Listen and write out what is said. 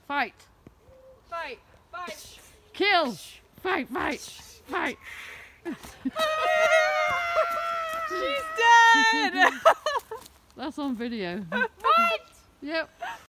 Fight. Fight. Fight. Kill. Fight. Fight. Fight. She's dead. That's on video. What? Yep.